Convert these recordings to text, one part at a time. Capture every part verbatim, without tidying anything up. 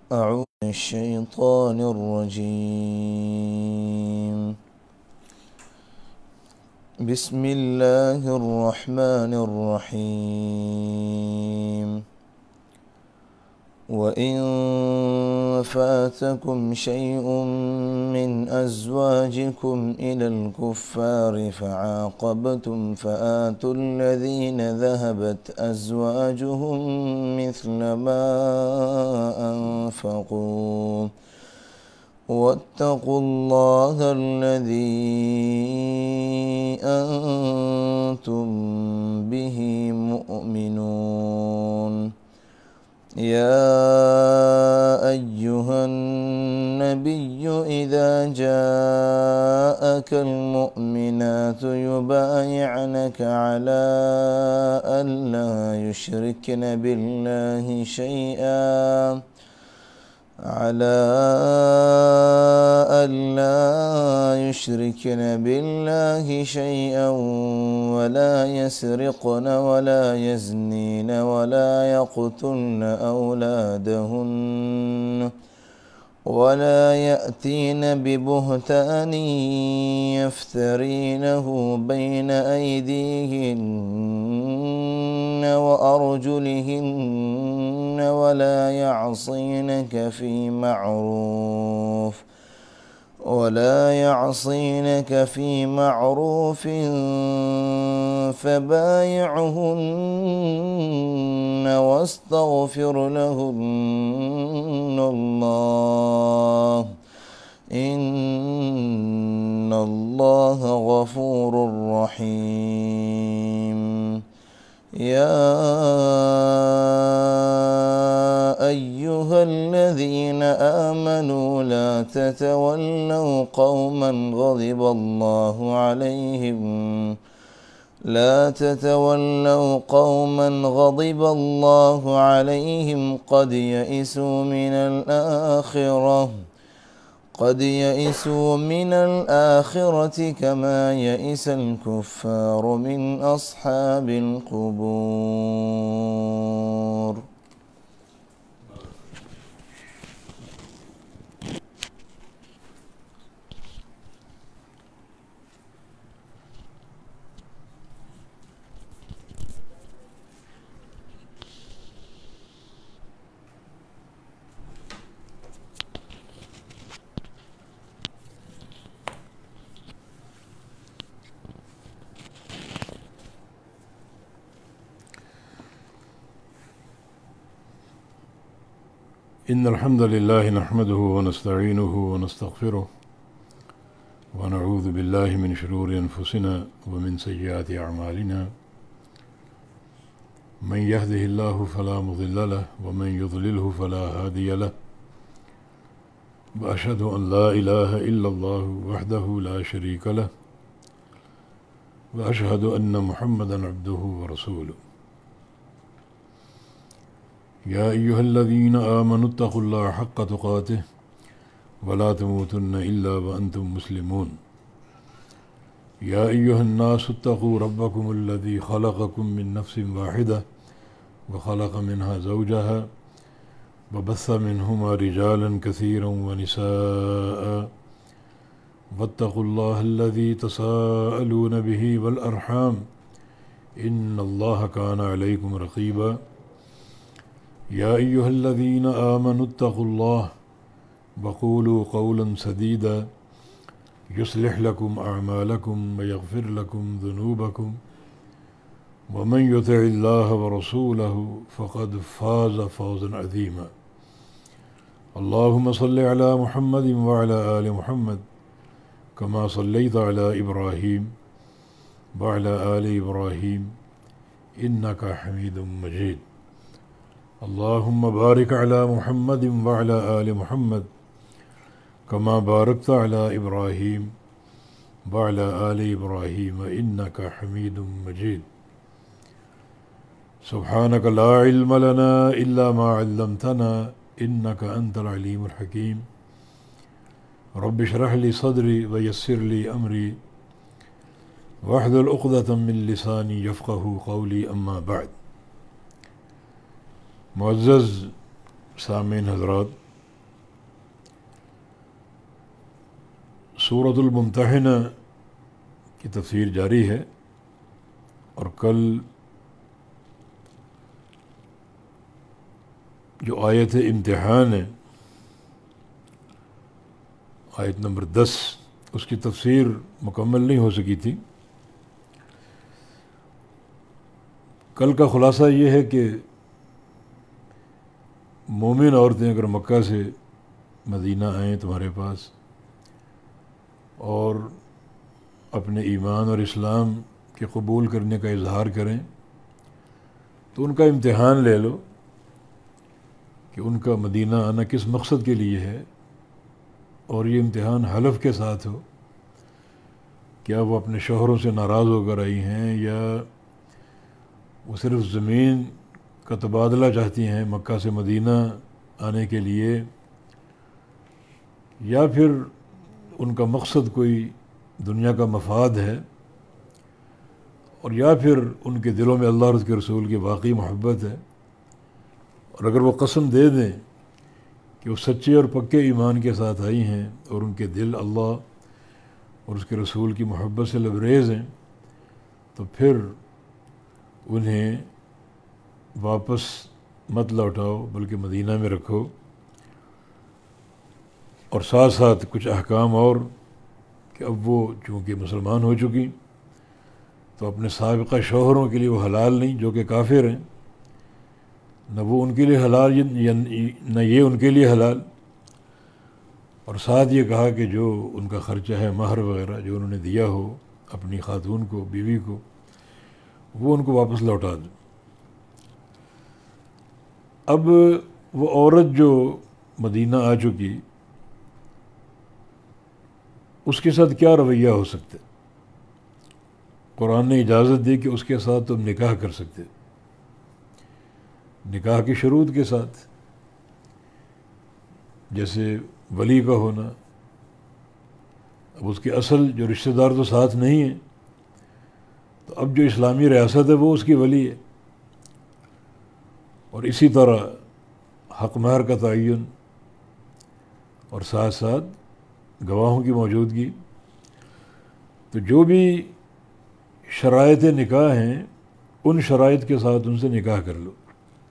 أعوذ من الشيطان الرجيم. بسم الله الرحمن الرحيم. وإن فاتكم شيء من أزواجكم إلى الكفار فعاقبتم فآتوا الذين ذهبت أزواجهم مثل ما أنفقوا واتقوا الله الذي أنتم به مؤمنون. يا أيها النبي إذا جاءك المؤمنات يبايعنك على أن لا يشركن بالله شيئا على أن لا يشركن بالله شيئا ولا يسرقن ولا يزنين ولا يقتلن أولادهن ولا يأتين ببهتان يفترينه بين أيديهن وأرجلهن ولا يعصينك في معروف ولا يعصينك في معروف فبايعهن واستغفر لهن الله إن الله غفور رحيم. يا أيها الذين آمنوا لا تتولوا قوما غضب الله عليهم لا تتولوا قوما غضب الله عليهم قد يئسوا من الآخرة قد يئسوا من الآخرة كما يئس الكفار من أصحاب القبور. إن الحمد لله نحمده ونستعينه ونستغفره ونعوذ بالله من شرور أنفسنا ومن سيئات أعمالنا. من يهده الله فلا مضل له ومن يضلله فلا هادي له. وأشهد أن لا إله إلا الله وحده لا شريك له وأشهد أن محمدا عبده ورسوله. يا أيها الذين آمنوا اتقوا الله حق تقاته ولا تموتن إلا وأنتم مسلمون. يا أيها الناس اتقوا ربكم الذي خلقكم من نفس واحدة وخلق منها زوجها وبث منهما رجالا كثيرا ونساء واتقوا الله الذي تساءلون به والأرحام إن الله كان عليكم رقيبا. يا أيها الذين آمنوا اتقوا الله وقولوا قولا سديدا يصلح لكم أعمالكم ويغفر لكم ذنوبكم ومن يطع الله ورسوله فقد فاز فوزا عظيما. اللهم صل على محمد وعلى آل محمد كما صليت على إبراهيم وعلى آل إبراهيم إنك حميد مجيد. اللهم بارك على محمد وعلى آل محمد كما باركت على إبراهيم وعلى آل إبراهيم إنك حميد مجيد. سبحانك لا علم لنا إلا ما علمتنا إنك أنت العليم الحكيم. رب اشرح لي صدري ويسر لي أمري واحلل عقدة من لسانی یفقهوا قولی اما بعد. معزز سامعین حضرات، سورۃ الممتحنہ کی تفسیر جاری ہے، اور کل جو آیت امتحان ہے آیت نمبر دس، اس کی تفسیر مکمل نہیں ہو سکی تھی۔ کل کا خلاصہ یہ ہے کہ مومن عورتیں اگر مکہ سے مدینہ آئیں تمہارے پاس اور اپنے ایمان اور اسلام کے قبول کرنے کا اظہار کریں تو ان کا امتحان لے لو کہ ان کا مدینہ آنا کس مقصد کے لیے ہے، اور یہ امتحان حلف کے ساتھ ہو، کیا وہ اپنے شوہروں سے ناراض ہو کر آئی ہیں یا وہ صرف زمین کا تبادلہ چاہتی ہیں مکہ سے مدینہ آنے کے لیے، یا پھر ان کا مقصد کوئی دنیا کا مفاد ہے، اور یا پھر ان کے دلوں میں اللہ اور اس کے رسول کی واقعی محبت ہے۔ اور اگر وہ قسم دے دیں کہ وہ سچے اور پکے ایمان کے ساتھ آئی ہیں اور ان کے دل اللہ اور اس کے رسول کی محبت سے لبریز ہیں، تو پھر انہیں واپس مت لوٹاؤ بلکہ مدینہ میں رکھو، اور ساتھ ساتھ کچھ احکام اور کہ اب وہ چونکہ مسلمان ہو چکی تو اپنے سابقہ شوہروں کے لیے وہ حلال نہیں جو کہ کافر ہیں، نہ وہ ان کے لیے حلال نہ یہ ان کے لیے حلال، اور ساتھ یہ کہا کہ جو ان کا خرچہ ہے مہر وغیرہ جو انہوں نے دیا ہو اپنی خاتون کو، بیوی کو، وہ ان کو واپس لوٹا دو۔ اب وہ عورت جو مدینہ آ چکی اس کے ساتھ کیا رویہ ہو سکتا ہے؟ قرآن نے اجازت دی کہ اس کے ساتھ تم نکاح کر سکتے، نکاح کی شروط کے ساتھ، جیسے ولی کا ہونا۔ اب اس کے اصل جو رشتہ دار تو ساتھ نہیں ہیں، تو اب جو اسلامی ریاست ہے وہ اس کی ولی ہے، اور اسی طرح حق مہر کا تعین اور ساتھ ساتھ گواہوں کی موجودگی۔ تو جو بھی شرائط نکاح ہیں ان شرائط کے ساتھ ان سے نکاح کر لو۔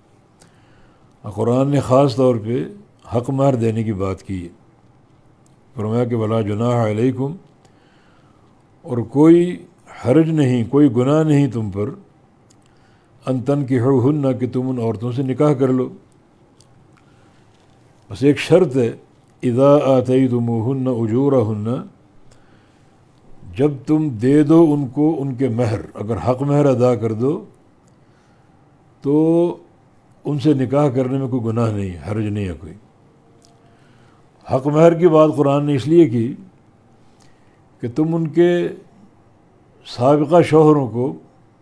قرآن نے خاص طور پہ حق مہر دینے کی بات کی ہے، فرمایا کہ ولا جناح علیکم، اور کوئی حرج نہیں، کوئی گناہ نہیں تم پر، ان تنکحوہن، کہ تم ان عورتوں سے نکاح کر لو، بس ایک شرط ہے، اذا آتیتموہن اجورہن، جب تم دے دو ان کو ان کے مہر، اگر حق مہر ادا کر دو تو ان سے نکاح کرنے میں کوئی گناہ نہیں، حرج نہیں ہے کوئی۔ حق مہر کی بات قرآن نے اس لیے کی کہ تم ان کے سابقہ شوہروں کو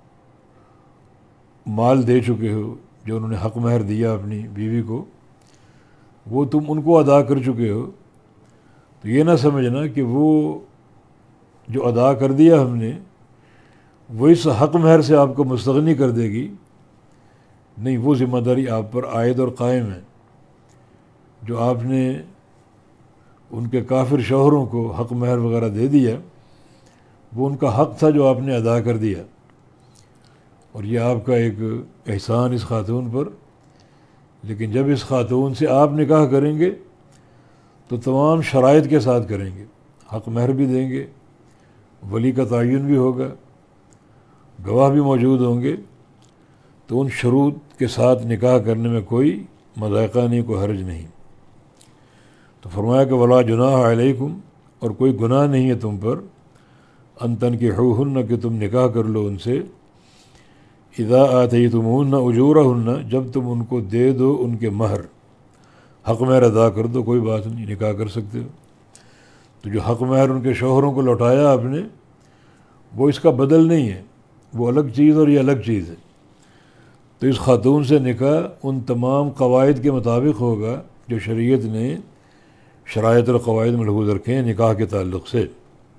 مال دے چکے ہو، جو انہوں نے حق مہر دیا اپنی بیوی کو، وہ تم ان کو ادا کر چکے ہو، تو یہ نہ سمجھنا کہ وہ جو ادا کر دیا ہم نے وہ اس حق مہر سے آپ کو مستغنی کر دے گی، نہیں، وہ ذمہ داری آپ پر عائد اور قائم ہے۔ جو آپ نے ان کے کافر شوہروں کو حق مہر وغیرہ دے دیا، وہ ان کا حق تھا جو آپ نے ادا کر دیا، اور یہ آپ کا ایک احسان اس خاتون پر۔ لیکن جب اس خاتون سے آپ نکاح کریں گے تو تمام شرائط کے ساتھ کریں گے، حق مہر بھی دیں گے، ولی کا تعین بھی ہوگا، گواہ بھی موجود ہوں گے، تو ان شروط کے ساتھ نکاح کرنے میں کوئی مذائقہ نہیں، کوئی حرج نہیں۔ تو فرمایا کہ ولا جناح علیکم، اور کوئی گناہ نہیں ہے تم پر، ان تنکحوہن، کہ تم نکاح کر لو ان سے، اذا آتیتموہن اجورہن، جب تم ان کو دے دو ان کے مہر، حق مہر ادا کر دو، کوئی بات نہیں، نکاح کر سکتے ہو۔ تو جو حق مہر ان کے شوہروں کو لوٹایا آپ نے، وہ اس کا بدل نہیں ہے، وہ الگ چیز اور یہ الگ چیز ہے۔ تو اس خاتون سے نکاح ان تمام قواعد کے مطابق ہوگا جو شریعت نے شرائط اور قواعد ملحوظ رکھے ہیں نکاح کے تعلق سے۔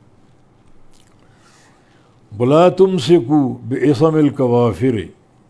وَلَا تُمْسِكُوا بِعِصَمِ الْكَوَافِرِ،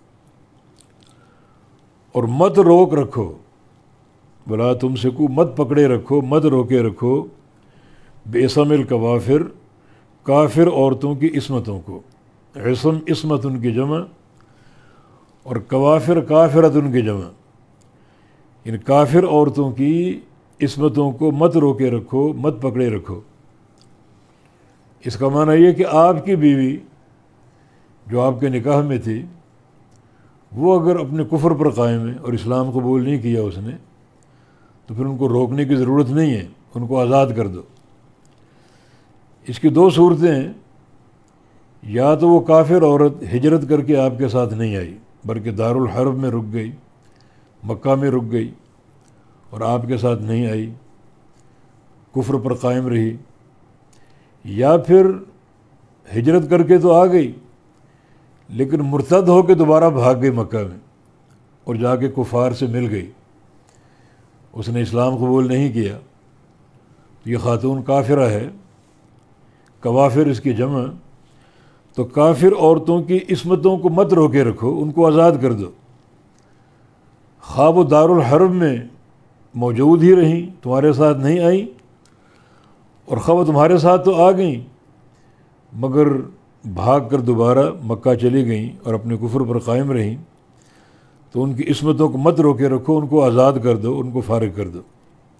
اور مت روک رکھو، وَلَا تُمْسِكُوا، مت پکڑے رکھو، مت روکے رکھو، بِعِصَمِ الْكَوَافِرِ، کافر عورتوں کی عصمتوں کو. عصم عصمت ان کی جمع، اور کوافر کافرت ان کی جمع. ان کافر عورتوں کی عصمتوں کو مت روکے رکھو، مت پکڑے رکھو. اس کا معنی یہ کہ آپ کی بیوی جو آپ کے نکاح میں تھی، وہ اگر اپنے کفر پر قائم ہے اور اسلام قبول نہیں کیا اس نے، تو پھر ان کو روکنے کی ضرورت نہیں ہے، ان کو آزاد کر دو. اس کی دو صورتیں ہیں. یا تو وہ کافر عورت ہجرت کر کے آپ کے ساتھ نہیں آئی بلکہ دارالحرب میں رک گئی، مکہ میں رک گئی اور آپ کے ساتھ نہیں آئی، کفر پر قائم رہی. یا پھر ہجرت کر کے تو آ گئی لیکن مرتد ہو کے دوبارہ بھاگ گئی مکہ میں اور جا کے کفار سے مل گئی، اس نے اسلام قبول نہیں کیا. یہ خاتون کافرہ ہے. کوافر اس کی جمع. تو کافر عورتوں کی عصمتوں کو مت روکے رکھو، ان کو آزاد کر دو. خواہ وہ دارالحرب میں موجود ہی رہیں، تمہارے ساتھ نہیں آئیں، اور خواہ وہ تمہارے ساتھ تو آ گئیں مگر بھاگ کر دوبارہ مکہ چلی گئیں اور اپنے کفر پر قائم رہیں، تو ان کی عصمتوں کو مت روکے رکھو، ان کو آزاد کر دو، ان کو فارغ کر دو.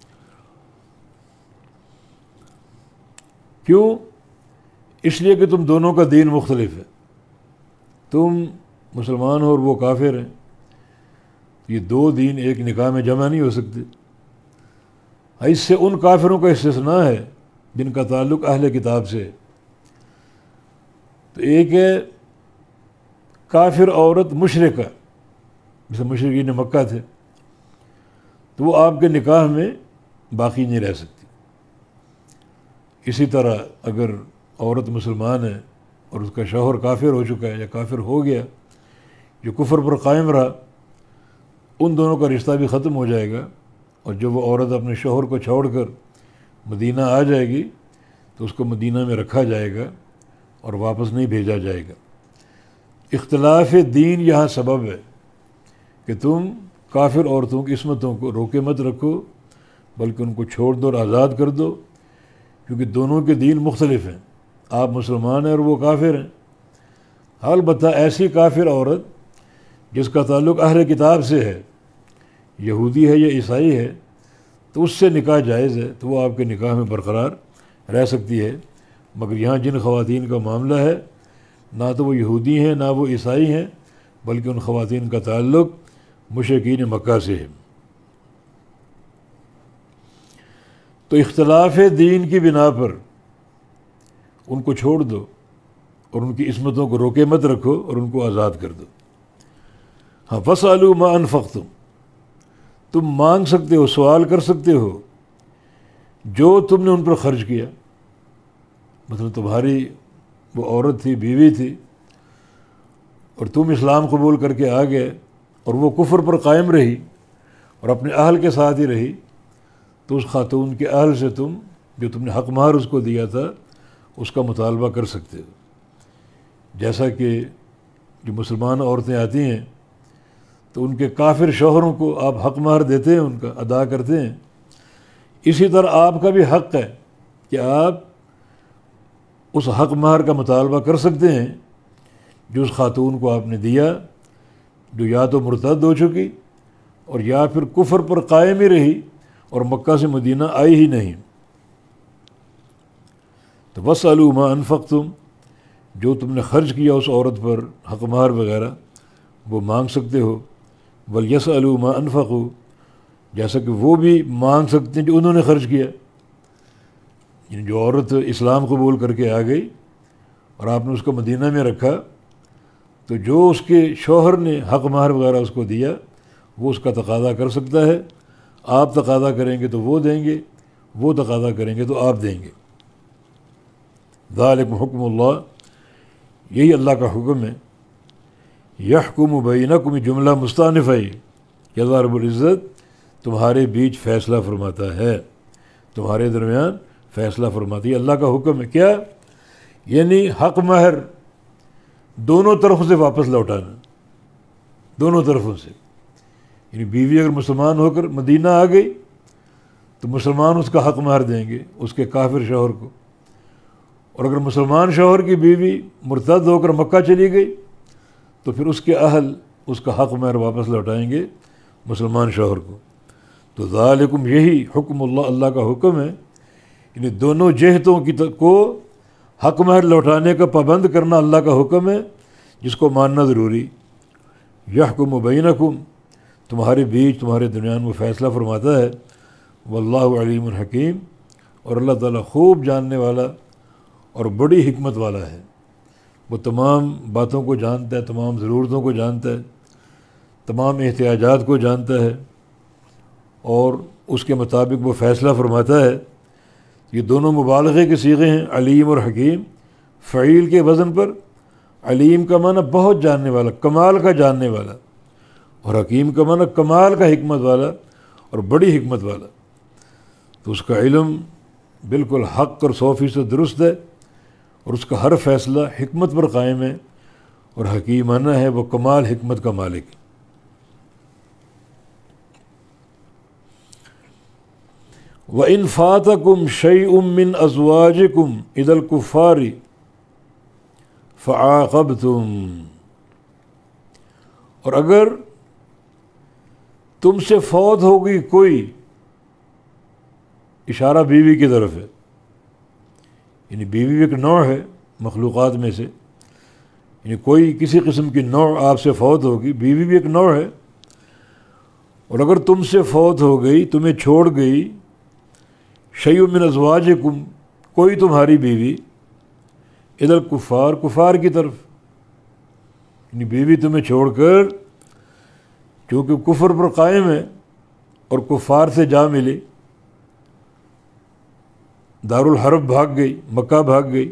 کیوں؟ اس لیے کہ تم دونوں کا دین مختلف ہے. تم مسلمان ہو اور وہ کافر ہیں. یہ دو دین ایک نکاح میں جمع نہیں ہو سکتے. اس سے ان کافروں کا استثناء ہے جن کا تعلق اہل کتاب سے ہے. تو ایک ہے کافر عورت مشرکہ، جیسے مشرکین مکہ تھے، تو وہ آپ کے نکاح میں باقی نہیں رہ سکتی. اسی طرح اگر عورت مسلمان ہے اور اس کا شوہر کافر ہو چکا ہے یا کافر ہو گیا، جو کفر پر قائم رہا، ان دونوں کا رشتہ بھی ختم ہو جائے گا. اور جب وہ عورت اپنے شوہر کو چھوڑ کر مدینہ آ جائے گی تو اس کو مدینہ میں رکھا جائے گا اور واپس نہیں بھیجا جائے گا. اختلاف دین یہاں سبب ہے کہ تم کافر عورتوں کی عصمتوں کو روکے مت رکھو بلکہ ان کو چھوڑ دو اور آزاد کر دو، کیونکہ دونوں کے دین مختلف ہیں. آپ مسلمان ہیں اور وہ کافر ہیں. البتہ ایسی کافر عورت جس کا تعلق اہل کتاب سے ہے، یہودی ہے یا عیسائی ہے، تو اس سے نکاح جائز ہے، تو وہ آپ کے نکاح میں برقرار رہ سکتی ہے. مگر یہاں جن خواتین کا معاملہ ہے، نہ تو وہ یہودی ہیں نہ وہ عیسائی ہیں، بلکہ ان خواتین کا تعلق مشرکین مکہ سے ہے. تو اختلاف دین کی بنا پر ان کو چھوڑ دو اور ان کی عصمتوں کو روکے مت رکھو اور ان کو آزاد کر دو. ہاں، فَاسْأَلُوا مَا أَنفَقْتُمْ، تم مانگ سکتے ہو، سوال کر سکتے ہو جو تم نے ان پر خرچ کیا. مطلب تمہاری وہ عورت تھی، بیوی تھی، اور تم اسلام قبول کر کے آ گئے اور وہ کفر پر قائم رہی اور اپنے اہل کے ساتھ ہی رہی، تو اس خاتون کے اہل سے تم جو تم نے حق مہر اس کو دیا تھا اس کا مطالبہ کر سکتے ہو. جیسا کہ جو مسلمان عورتیں آتی ہیں تو ان کے کافر شوہروں کو آپ حق مہر دیتے ہیں، ان کا ادا کرتے ہیں. اسی طرح آپ کا بھی حق ہے کہ آپ اس حق مہر کا مطالبہ کر سکتے ہیں جو اس خاتون کو آپ نے دیا، جو یا تو مرتد ہو چکی اور یا پھر کفر پر قائم ہی رہی اور مکہ سے مدینہ آئی ہی نہیں. تو وَاسْأَلُوا مَا أَنفَقْتُمْ، جو تم نے خرچ کیا اس عورت پر حق مہر وغیرہ وہ مانگ سکتے ہو. وَلْيَسْأَلُوا مَا أَنفَقُوا، جیسا کہ وہ بھی مانگ سکتے ہیں جو انہوں نے خرچ کیا. یعنی جو عورت اسلام قبول کر کے آ گئی اور آپ نے اس کو مدینہ میں رکھا، تو جو اس کے شوہر نے حق مہر وغیرہ اس کو دیا وہ اس کا تقاضا کر سکتا ہے. آپ تقاضا کریں گے تو وہ دیں گے، وہ تقاضا کریں گے تو آپ دیں گے. ذالکم حکم اللہ، یہی اللہ کا حکم ہے. یحکم بینکم، جملہ مستانف ہے کہ اللہ رب العزت تمہارے بیچ فیصلہ فرماتا ہے، تمہارے درمیان فیصلہ فرماتی ہے. اللہ کا حکم ہے کیا؟ یعنی حق مہر دونوں طرفوں سے واپس لوٹانا، دونوں طرفوں سے. یعنی بیوی اگر مسلمان ہو کر مدینہ آ گئی تو مسلمان اس کا حق مہر دیں گے اس کے کافر شوہر کو، اور اگر مسلمان شوہر کی بیوی مرتد ہو کر مکہ چلی گئی تو پھر اس کے اہل اس کا حق مہر واپس لوٹائیں گے مسلمان شوہر کو۔ تو ذالکم، یہی حکم اللہ، اللہ کا حکم ہے، یعنی دونوں جہتوں کی کو حق مہر لوٹانے کا پابند کرنا اللہ کا حکم ہے، جس کو ماننا ضروری۔ یحکم بینکم، تمہارے بیچ تمہارے درمیان وہ فیصلہ فرماتا ہے، واللہ علیم الحکیم، اور اللہ تعالیٰ خوب جاننے والا اور بڑی حکمت والا ہے۔ وہ تمام باتوں کو جانتا ہے، تمام ضرورتوں کو جانتا ہے، تمام احتیاجات کو جانتا ہے، اور اس کے مطابق وہ فیصلہ فرماتا ہے۔ یہ دونوں مبالغے کے صیغے ہیں، علیم اور حکیم۔ فعیل کے وزن پر علیم کا معنی بہت جاننے والا، کمال کا جاننے والا، اور حکیم کا معنی کمال کا حکمت والا اور بڑی حکمت والا۔ تو اس کا علم بالکل حق اور سو فیصد درست ہے، اور اس کا ہر فیصلہ حکمت پر قائم ہے، اور حکیمانہ ہے، وہ کمال حکمت کا مالک ہے۔ وَإِنْ فَاتَكُمْ شَيْءٌ مِّنْ أَزْوَاجِكُمْ إِلَى الْكُفَّارِ فَعَاقَبْتُمْ، اور اگر تم سے فوت ہو گئی کوئی، اشارہ بیوی کی طرف ہے، یعنی بیوی ایک نوع ہے مخلوقات میں سے، یعنی کوئی کسی قسم کی نوع آپ سے فوت ہوگی، بیوی بھی ایک نوع ہے، اور اگر تم سے فوت ہو گئی، تمہیں چھوڑ گئی، شیء من ازواجکم، کوئی تمہاری بیوی، الی الکفار، کفار کی طرف، یعنی بیوی تمہیں چھوڑ کر چونکہ کفر پر قائم ہے اور کفار سے جا ملی، دارالحرب بھاگ گئی، مکہ بھاگ گئی،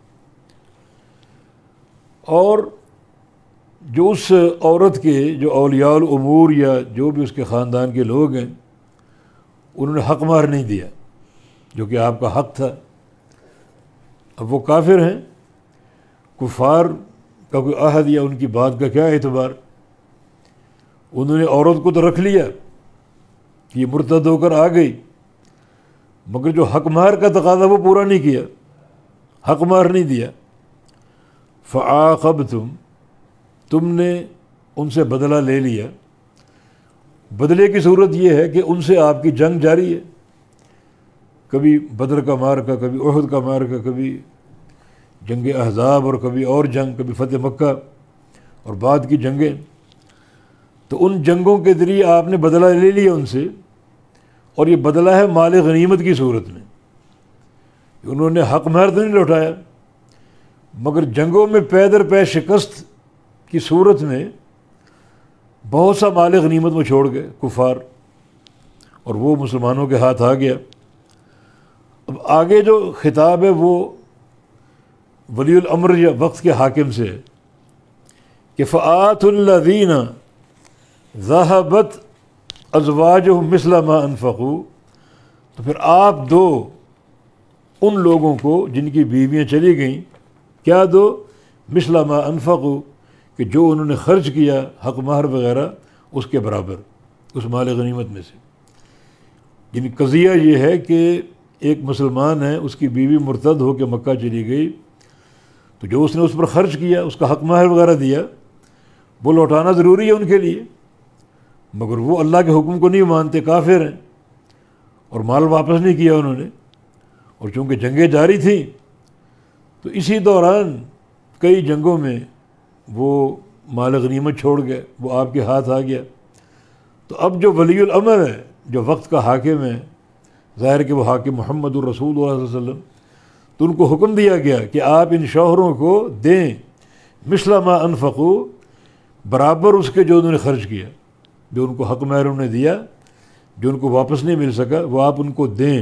اور جو اس عورت کے جو اولیاء الامور یا جو بھی اس کے خاندان کے لوگ ہیں، انہوں نے حق مہر نہیں دیا جو کہ آپ کا حق تھا۔ اب وہ کافر ہیں، کفار کا کوئی عہد یا ان کی بات کا کیا اعتبار؟ انہوں نے عورت کو تو رکھ لیا کہ یہ مرتد ہو کر آ گئی، مگر جو حق مہر کا تقاضا وہ پورا نہیں کیا، حق مہر نہیں دیا۔ فعاقبتم، تم نے ان سے بدلہ لے لیا۔ بدلے کی صورت یہ ہے کہ ان سے آپ کی جنگ جاری ہے، کبھی بدر کا معرکہ، کبھی احد کا معرکہ، کبھی جنگ احزاب، اور کبھی اور جنگ، کبھی فتح مکہ اور بعد کی جنگیں۔ تو ان جنگوں کے ذریعے آپ نے بدلہ لے لیا ان سے، اور یہ بدلہ ہے مال غنیمت کی صورت میں۔ انہوں نے حق مہر تو نہیں لوٹایا، مگر جنگوں میں پے در پے شکست کی صورت میں بہت سا مال غنیمت میں چھوڑ گئے کفار، اور وہ مسلمانوں کے ہاتھ آ گیا۔ اب آگے جو خطاب ہے وہ ولی الامر یا وقت کے حاکم سے ہے کہ فآتوا الذین ذہبت ازواجہم مثل ما انفقوا، تو پھر آپ دو ان لوگوں کو جن کی بیویاں چلی گئیں، کیا دو؟ مثل ما انفقوا، کہ جو انہوں نے خرچ کیا حق مہر وغیرہ اس کے برابر، اس مال غنیمت میں سے۔ یعنی قضیہ یہ ہے کہ ایک مسلمان ہے، اس کی بیوی مرتد ہو کے مکہ چلی گئی، تو جو اس نے اس پر خرچ کیا، اس کا حق مہر وغیرہ دیا، وہ لوٹانا ضروری ہے ان کے لیے، مگر وہ اللہ کے حکم کو نہیں مانتے، کافر ہیں، اور مال واپس نہیں کیا انہوں نے۔ اور چونکہ جنگیں جاری تھیں تو اسی دوران کئی جنگوں میں وہ مال غنیمت چھوڑ گئے، وہ آپ کے ہاتھ آ گیا۔ تو اب جو ولی الامر ہے، جو وقت کا حاکم ہے، ظاہر کہ وہ حاکم محمد الرسول اللہ صلی اللہ علیہ وسلم، تو ان کو حکم دیا گیا کہ آپ ان شوہروں کو دیں مثل ما انفقوا، برابر اس کے جو انہوں نے خرچ کیا، جو ان کو حق مہر انہوں نے دیا، جو ان کو واپس نہیں مل سکا، وہ آپ ان کو دیں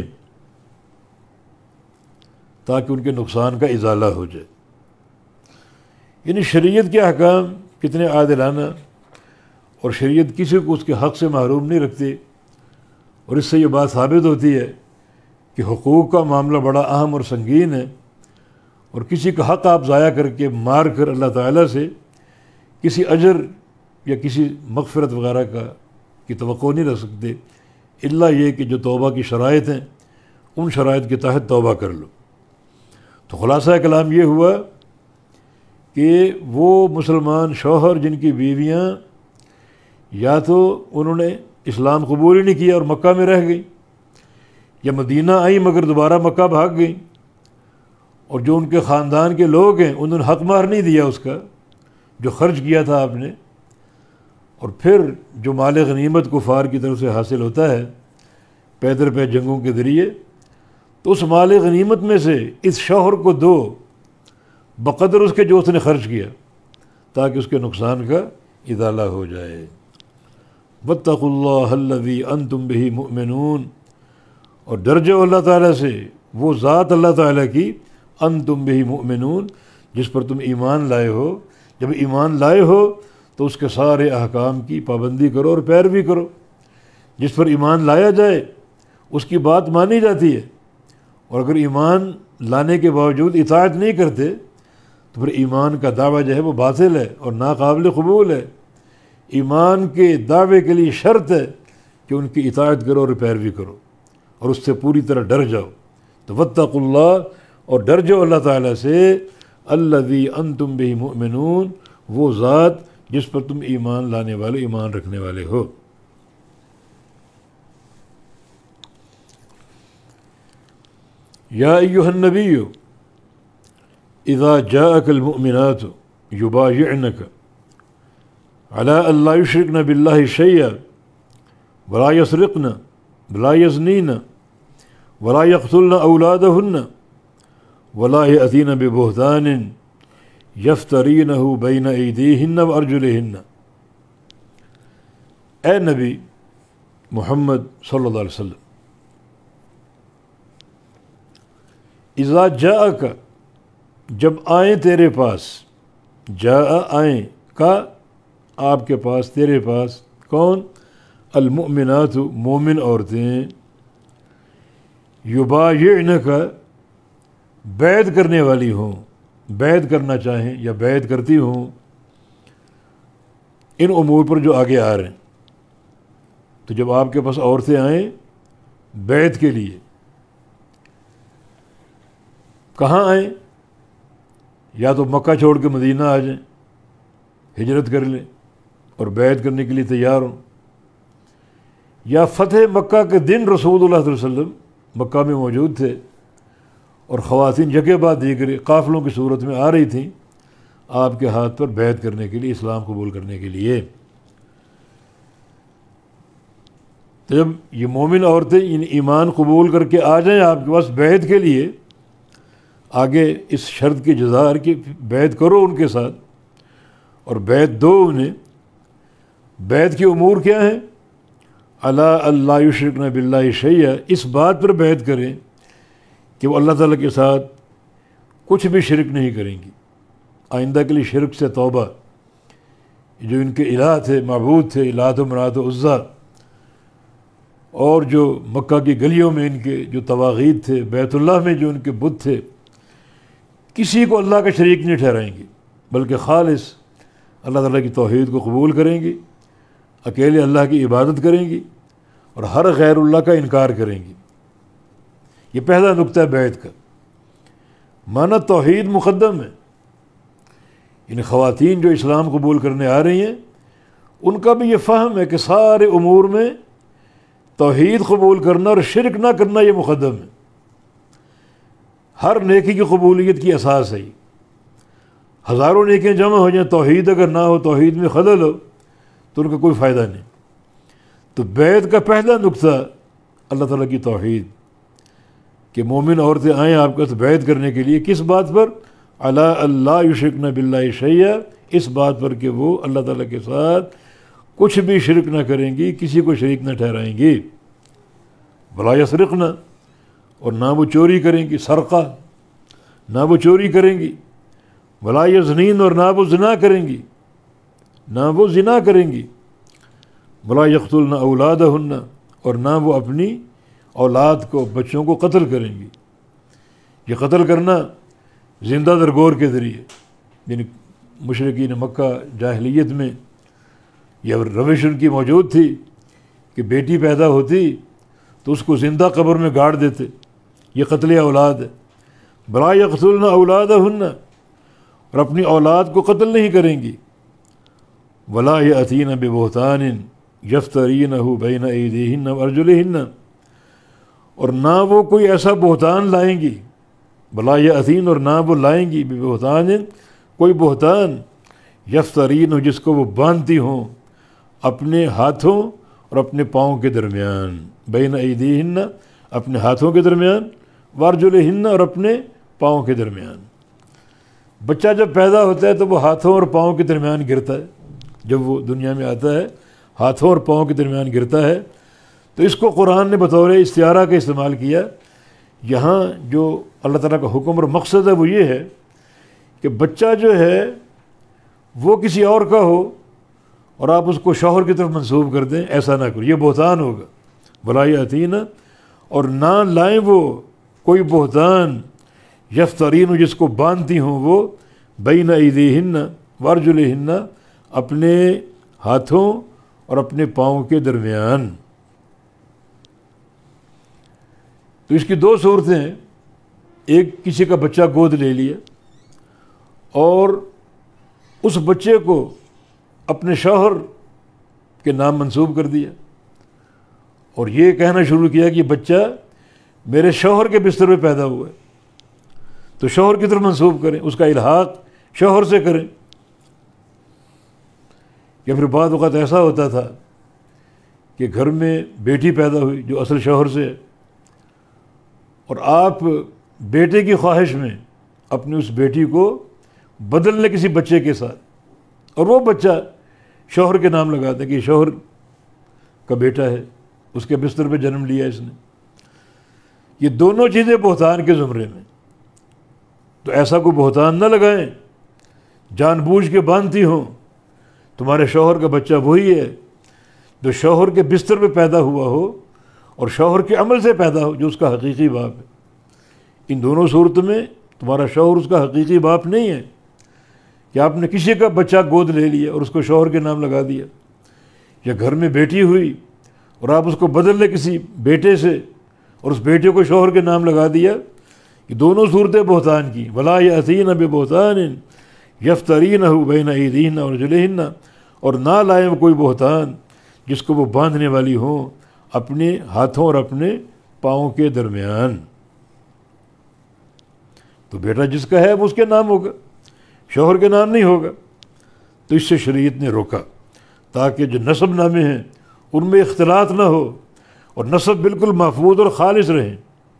تاکہ ان کے نقصان کا ازالہ ہو جائے۔ یعنی شریعت کے احکام کتنے عادلانہ، اور شریعت کسی کو اس کے حق سے محروم نہیں رکھتی، اور اس سے یہ بات ثابت ہوتی ہے کہ حقوق کا معاملہ بڑا اہم اور سنگین ہے، اور کسی کا حق آپ ضائع کر کے مار کر اللہ تعالیٰ سے کسی اجر یا کسی مغفرت وغیرہ کا کی توقع نہیں رکھ سکتے، الا یہ کہ جو توبہ کی شرائط ہیں ان شرائط کے تحت توبہ کر لو۔ تو خلاصہ کلام یہ ہوا کہ وہ مسلمان شوہر جن کی بیویاں یا تو انہوں نے اسلام قبول ہی نہیں کیا اور مکہ میں رہ گئیں، یا مدینہ آئیں مگر دوبارہ مکہ بھاگ گئیں، اور جو ان کے خاندان کے لوگ ہیں انہوں نے حق مہر نہیں دیا اس کا جو خرچ کیا تھا آپ نے، اور پھر جو مال غنیمت کفار کی طرف سے حاصل ہوتا ہے پے در پے جنگوں کے ذریعے، تو اس مال غنیمت میں سے اس شوہر کو دو بقدر اس کے جو اس نے خرچ کیا، تاکہ اس کے نقصان کا ازالہ ہو جائے۔ واتقوا اللہ الذی انتم بہ مؤمنون، اور ڈر جاؤ اللہ تعالیٰ سے، وہ ذات اللہ تعالیٰ کی انتم بہ مؤمنون جس پر تم ایمان لائے ہو۔ جب ایمان لائے ہو تو اس کے سارے احکام کی پابندی کرو اور پیروی کرو۔ جس پر ایمان لایا جائے اس کی بات مانی جاتی ہے، اور اگر ایمان لانے کے باوجود اطاعت نہیں کرتے تو پھر ایمان کا دعویٰ جو ہے وہ باطل ہے اور ناقابل قبول ہے۔ ایمان کے دعوے کے لیے شرط ہے کہ ان کی اطاعت کرو اور پیروی کرو اور اس سے پوری طرح ڈر جاؤ۔ تو واتقوا اللہ، اور ڈر جاؤ اللہ تعالیٰ سے، الذی انتم بہ مؤمنون، وہ ذات جس پر تم ایمان لانے والے ایمان رکھنے والے ہو۔ یا ایھا النبی اذا جاءک المؤمنات یبایعنک علی ان لا یشرکن باللہ شیئا ولا یسرقن ولا یزنین ولا یقتلن اولادہن ولا یأتین ببہتان یفترینہ بین ایدیہن وارجلہن۔ اے نبی محمد صلی اللہ علیہ وسلم، اذا جاءک، جب آئیں تیرے پاس، جاء آئیں، کا آپ کے پاس، تیرے پاس، کون؟ المؤمنات، مومن عورتیں، یبایعنک، بیعت کرنے والی ہوں، بیعت کرنا چاہیں یا بیعت کرتی ہوں ان امور پر جو آگے آ رہے ہیں۔ تو جب آپ کے پاس عورتیں آئیں بیعت کے لیے، کہاں آئیں؟ یا تو مکہ چھوڑ کے مدینہ آ جائیں، ہجرت کر لیں اور بیعت کرنے کے لیے تیار ہوں، یا فتح مکہ کے دن رسول اللہ صلی اللہ علیہ وسلم مکہ میں موجود تھے اور خواتین یکے بعد دیگر قافلوں کی صورت میں آ رہی تھیں آپ کے ہاتھ پر بیعت کرنے کے لیے، اسلام قبول کرنے کے لیے۔ تو جب یہ مومن عورتیں ان ایمان قبول کر کے آ جائیں آپ کے پاس بیعت کے لیے، آگے اس شرط کی جزار کی بیعت کرو ان کے ساتھ اور بیعت دو انہیں۔ بیعت کے امور کیا ہیں؟ الا اللہ یشرکن باللہ شیئا، اس بات پر بیعت کریں کہ وہ اللہ تعالیٰ کے ساتھ کچھ بھی شرک نہیں کریں گی، آئندہ کے لیے شرک سے توبہ۔ جو ان کے الہ تھے، معبود تھے، لات و منات و عزیٰ، اور جو مکہ کی گلیوں میں ان کے جو طواغیت تھے، بیت اللہ میں جو ان کے بت تھے، کسی کو اللہ کا شریک نہیں ٹھہرائیں گی، بلکہ خالص اللہ تعالیٰ کی توحید کو قبول کریں گی، اکیلے اللہ کی عبادت کریں گی اور ہر غیر اللہ کا انکار کریں گی۔ یہ پہلا نقطہ ہے بیعت کا، معنی توحید مقدم ہے۔ ان خواتین جو اسلام قبول کرنے آ رہی ہیں ان کا بھی یہ فہم ہے کہ سارے امور میں توحید قبول کرنا اور شرک نہ کرنا یہ مقدم ہے۔ ہر نیکی کی قبولیت کی اساس ہے۔ ہزاروں نیکیاں جمع ہو جائیں، توحید اگر نہ ہو، توحید میں خلل ہو تو ان کا کوئی فائدہ نہیں۔ تو بیعت کا پہلا نقطہ اللہ تعالیٰ کی توحید، کہ مومن عورتیں آئیں آپ کے ساتھ بیعت کرنے کے لیے، کس بات پر؟ الا اللہ یشرکن باللہ شیئا، اس بات پر کہ وہ اللہ تعالیٰ کے ساتھ کچھ بھی شرک نہ کریں گی، کسی کو شریک نہ ٹھہرائیں گی۔ ولا یسرقن، اور نہ وہ چوری کریں گی، سرقہ، نہ وہ چوری کریں گی۔ ولا یزنین، اور نہ وہ زنا کریں گی، نہ وہ زنا کریں گی۔ ولا یقتلن اولادہن، اور نہ وہ اپنی اولاد کو، بچوں کو قتل کریں گی۔ یہ قتل کرنا زندہ درگور کے ذریعے، یعنی مشرکین مکہ جاہلیت میں یہ روش ان کی موجود تھی کہ بیٹی پیدا ہوتی تو اس کو زندہ قبر میں گاڑ دیتے، یہ قتل اولاد ہے۔ بلا یقتلن اولادہن، اور اپنی اولاد کو قتل نہیں کریں گی۔ ولا یأتین ببہتان یفترینہ بین ایدیہن وارجلہن، اور نہ وہ کوئی ایسا بہتان لائیں گی، بلا یأتین، اور نہ وہ لائیں گی ببہتان، کوئی بہتان، یفترین، جس کو وہ باندھتی ہوں اپنے ہاتھوں اور اپنے پاؤں کے درمیان، بین ایدیہن، اپنے ہاتھوں کے درمیان، وارجلہن، اور اپنے پاؤں کے درمیان۔ بچہ جب پیدا ہوتا ہے تو وہ ہاتھوں اور پاؤں کے درمیان گرتا ہے، جب وہ دنیا میں آتا ہے ہاتھوں اور پاؤں کے درمیان گرتا ہے۔ تو اس کو قرآن نے بطور استعارہ کا استعمال کیا۔ یہاں جو اللہ تعالیٰ کا حکم اور مقصد ہے وہ یہ ہے کہ بچہ جو ہے وہ کسی اور کا ہو اور آپ اس کو شوہر کی طرف منسوب کر دیں، ایسا نہ کرو، یہ بہتان ہوگا۔ ولا یأتین، اور نہ لائیں وہ کوئی بہتان، یفترین، جس کو باندھتی ہوں وہ، بین ایدیہن وارجلہن، اپنے ہاتھوں اور اپنے پاؤں کے درمیان۔ تو اس کی دو صورتیں ہیں، ایک کسی کا بچہ گود لے لیا اور اس بچے کو اپنے شوہر کے نام منسوب کر دیا اور یہ کہنا شروع کیا کہ یہ بچہ میرے شوہر کے بستر پہ پیدا ہوا ہے، تو شوہر کی طرف منسوب کریں، اس کا الحاق شوہر سے کریں۔ یا پھر بعض اوقات ایسا ہوتا تھا کہ گھر میں بیٹی پیدا ہوئی جو اصل شوہر سے ہے، اور آپ بیٹے کی خواہش میں اپنی اس بیٹی کو بدل لیں کسی بچے کے ساتھ، اور وہ بچہ شوہر کے نام لگا دیں کہ یہ شوہر کا بیٹا ہے، اس کے بستر پہ جنم لیا اس نے۔ یہ دونوں چیزیں بہتان کے زمرے میں، تو ایسا کوئی بہتان نہ لگائیں جان بوجھ کے باندھتی ہوں۔ تمہارے شوہر کا بچہ وہی ہے جو شوہر کے بستر پہ پیدا ہوا ہو اور شوہر کے عمل سے پیدا ہو جو اس کا حقیقی باپ ہے۔ ان دونوں صورتوں میں تمہارا شوہر اس کا حقیقی باپ نہیں ہے کہ آپ نے کسی کا بچہ گود لے لیا اور اس کو شوہر کے نام لگا دیا، یا گھر میں بیٹی ہوئی اور آپ اس کو بدل لے کسی بیٹے سے اور اس بیٹے کو شوہر کے نام لگا دیا۔ یہ دونوں صورتیں بہتان کی۔ ولا یأتین ببہتان یفترینہ بین ایدیہن وارجلہن، اور نہ لائیں وہ کوئی بہتان جس کو وہ باندھنے والی ہوں اپنے ہاتھوں اور اپنے پاؤں کے درمیان۔ تو بیٹا جس کا ہے وہ اس کے نام ہوگا، شوہر کے نام نہیں ہوگا۔ تو اس سے شریعت نے روکا تاکہ جو نسب نامے ہیں ان میں اختلاط نہ ہو اور نسب بالکل محفوظ اور خالص رہیں۔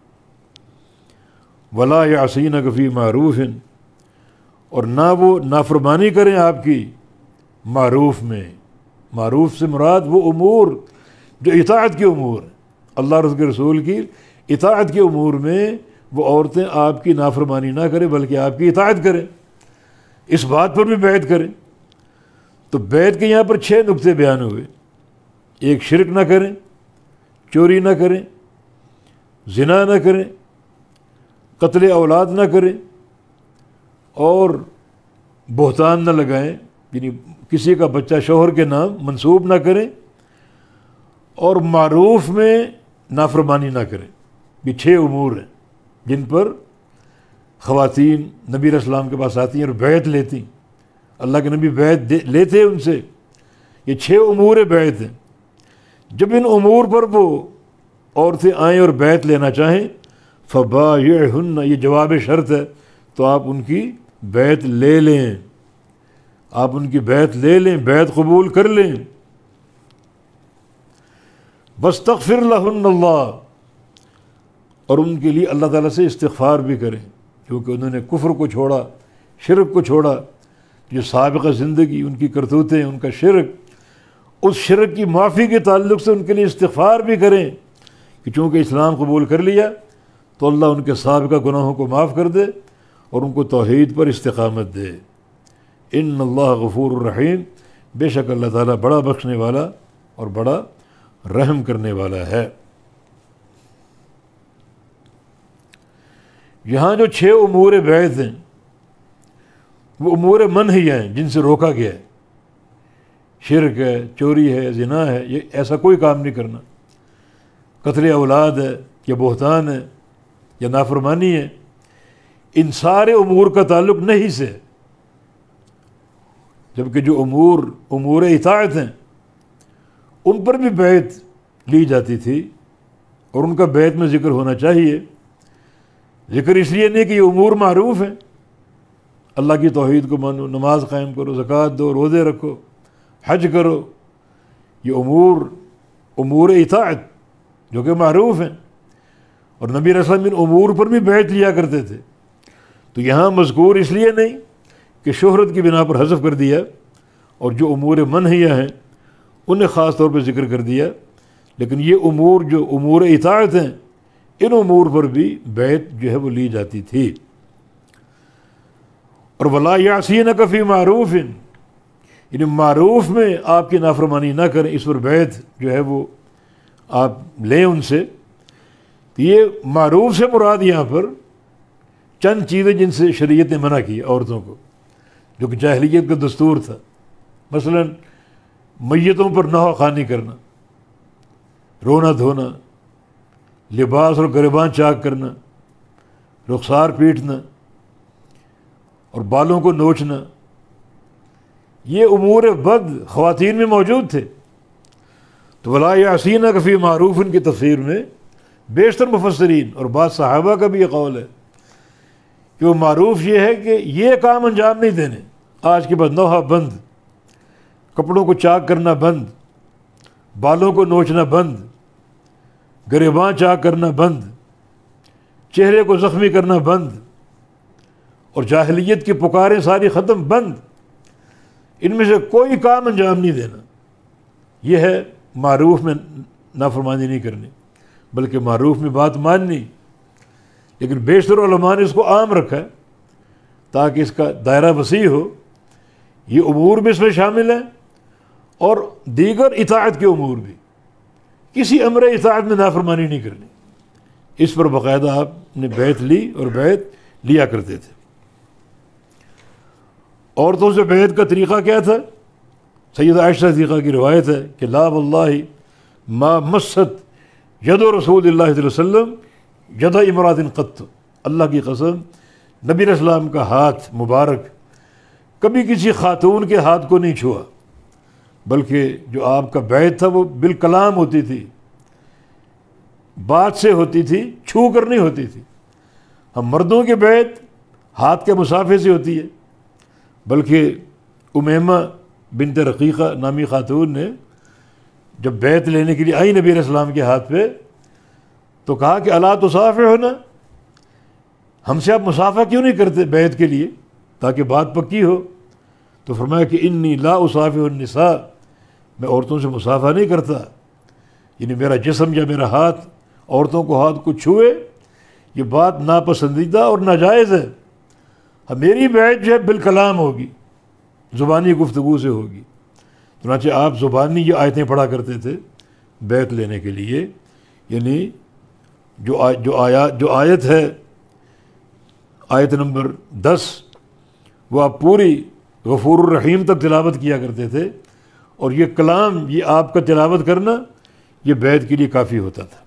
ولا یعصینک فی معروف، اور نہ وہ نافرمانی کریں آپ کی معروف میں۔ معروف سے مراد وہ امور جو اطاعت کے امور ہیں، اللہ اور اس کے رسول کی اطاعت کے امور میں وہ عورتیں آپ کی نافرمانی نہ کریں بلکہ آپ کی اطاعت کریں، اس بات پر بھی بیعت کریں۔ تو بیعت کے یہاں پر چھ نقطے بیان ہوئے۔ ایک، شرک نہ کریں، چوری نہ کریں، زنا نہ کریں، قتل اولاد نہ کریں، اور بہتان نہ لگائیں، یعنی کسی کا بچہ شوہر کے نام منسوب نہ کریں، اور معروف میں نافرمانی نہ کریں۔ یہ چھ امور ہیں جن پر خواتین نبی علیہ السلام کے پاس آتی ہیں اور بیعت لیتی ہیں، اللہ کے نبی بیعت لیتے ان سے۔ یہ چھ امور بیعت ہیں۔ جب ان امور پر وہ عورتیں آئیں اور بیعت لینا چاہیں، فبایعہن، یہ جواب شرط ہے، تو آپ ان کی بیعت لے لیں، آپ ان کی بیعت لے لیں، بیعت قبول کر لیں۔ واستغفر لہن اللہ، اور ان کے لیے اللہ تعالیٰ سے استغفار بھی کریں، کیونکہ انہوں نے کفر کو چھوڑا، شرک کو چھوڑا۔ جو سابقہ زندگی ان کی کرتوتیں، ان کا شرک، اس شرک کی معافی کے تعلق سے ان کے لیے استغفار بھی کریں کہ چونکہ اسلام قبول کر لیا تو اللہ ان کے سابقہ گناہوں کو معاف کر دے اور ان کو توحید پر استقامت دے۔ ان اللہ غفور الرحیم، بے شک اللہ تعالیٰ بڑا بخشنے والا اور بڑا رحم کرنے والا ہے۔ یہاں جو چھ امور بیعت ہیں وہ امور منہی ہیں جن سے روکا گیا ہے۔ شرک ہے، چوری ہے، زنا ہے، یہ ایسا کوئی کام نہیں کرنا۔ قتل اولاد ہے یا بہتان ہے یا نافرمانی ہے، ان سارے امور کا تعلق نہیں سے، جبکہ جو امور امور اطاعت ہیں ان پر بھی بیعت لی جاتی تھی اور ان کا بیعت میں ذکر ہونا چاہیے۔ ذکر اس لیے نہیں کہ یہ امور معروف ہیں، اللہ کی توحید کو مانو، نماز قائم کرو، زکوٰۃ دو، روزے رکھو، حج کرو، یہ امور امور اطاعت جو کہ معروف ہیں، اور نبی علیہ السلام ان امور پر بھی بیعت لیا کرتے تھے۔ تو یہاں مذکور اس لیے نہیں کہ شہرت کی بنا پر حذف کر دیا، اور جو امور منہیہ ہیں انہیں خاص طور پہ ذکر کر دیا، لیکن یہ امور جو امور اطاعت ہیں ان امور پر بھی بیعت جو ہے وہ لی جاتی تھی۔ اور وَلَا يَعْصِينَكَ فِي مَعْرُوفٍ، یعنی معروف میں آپ کی نافرمانی نہ کریں، اس پر بیعت جو ہے وہ آپ لیں ان سے۔ تو یہ معروف سے مراد یہاں پر چند چیزیں جن سے شریعت نے منع کی عورتوں کو، جو کہ جاہلیت کا دستور تھا، مثلا میتوں پر نوحہ خوانی کرنا، رونا دھونا، لباس اور گریبان چاک کرنا، رخسار پیٹنا اور بالوں کو نوچنا، یہ امور بد خواتین میں موجود تھے۔ تو وَلَا يَعْصِينَكَ فِي مَعْرُوفٍ کی تفسیر میں بیشتر مفسرین اور بعض صحابہ کا بھی یہ قول ہے کہ وہ معروف یہ ہے کہ یہ کام انجام نہیں دینے، آج کے بعد نوحہ بند، کپڑوں کو چاک کرنا بند، بالوں کو نوچنا بند، گریباں چاک کرنا بند، چہرے کو زخمی کرنا بند، اور جاہلیت کی پکاریں ساری ختم بند، ان میں سے کوئی کام انجام نہیں دینا۔ یہ ہے معروف میں نافرمانی نہیں کرنی، بلکہ معروف میں بات ماننی۔ لیکن بیشتر علماء نے اس کو عام رکھا ہے تاکہ اس کا دائرہ وسیع ہو، یہ امور بھی اس میں شامل ہیں اور دیگر اطاعت کے امور بھی، کسی امر اطاعت میں نافرمانی نہیں کرنی۔ اس پر باقاعدہ آپ نے بیعت لی اور بیعت لیا کرتے تھے۔ عورتوں سے بیعت کا طریقہ کیا تھا؟ سیدہ عائشہ صدیقہ کی روایت ہے کہ لا واللہ ما مست ید رسول اللہ صلی اللہ علیہ وسلم ید امرات قط، اللہ کی قسم نبی علیہ السلام کا ہاتھ مبارک کبھی کسی خاتون کے ہاتھ کو نہیں چھوا، بلکہ جو آپ کا بیعت تھا وہ بالکلام ہوتی تھی، بات سے ہوتی تھی، چھو کر نہیں ہوتی تھی۔ ہم مردوں کی بیعت ہاتھ کے مسافے سے ہوتی ہے، بلکہ امیمہ بنت رقیقہ نامی خاتون نے جب بیعت لینے کے لیے آئی نبی علیہ السلام کے ہاتھ پہ تو کہا کہ الا تصافحنا، ہم سے آپ مصافحہ کیوں نہیں کرتے بیعت کے لیے تاکہ بات پکی ہو؟ تو فرمایا کہ انی لا اصافح النساء، میں عورتوں سے مصافحہ نہیں کرتا، یعنی میرا جسم یا میرا ہاتھ عورتوں کو ہاتھ کو چھوئے یہ بات ناپسندیدہ اور ناجائز ہے۔ میری بیعت جو ہے بالکلام ہوگی، زبانی گفتگو سے ہوگی۔ چنانچہ آپ زبانی یہ آیتیں پڑھا کرتے تھے بیعت لینے کے لیے، یعنی جو آ, جو آیات جو آیت ہے آیت نمبر دس، وہ آپ پوری غفور الرحیم تک تلاوت کیا کرتے تھے، اور یہ کلام یہ آپ کا تلاوت کرنا یہ بیعت کے لیے کافی ہوتا تھا۔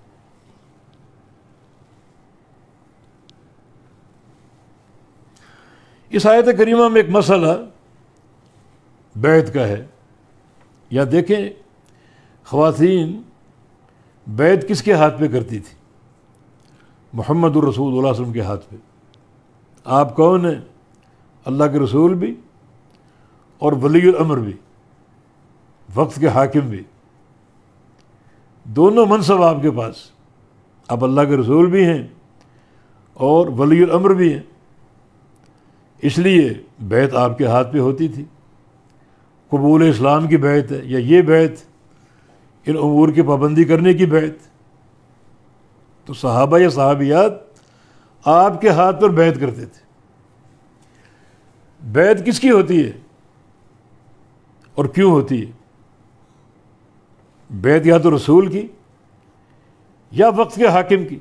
اس آیت کریمہ میں ایک مسئلہ بیعت کا ہے، یا دیکھیں خواتین بیعت کس کے ہاتھ پہ کرتی تھی؟ محمد الرسول اللہ علیہ وسلم کے ہاتھ پہ۔ آپ کون ہیں؟ اللہ کے رسول بھی اور ولی الامر بھی، وقت کے حاکم بھی، دونوں منصب آپ کے پاس، آپ اللہ کے رسول بھی ہیں اور ولی الامر بھی ہیں، اس لیے بیعت آپ کے ہاتھ پہ ہوتی تھی۔ قبول اسلام کی بیعت ہے یا یہ بیعت ان امور کی پابندی کرنے کی بیعت، تو صحابہ یا صحابیات آپ کے ہاتھ پر بیعت کرتے تھے۔ بیعت کس کی ہوتی ہے اور کیوں ہوتی ہے؟ بیعت یا تو رسول کی یا وقت کے حاکم کی۔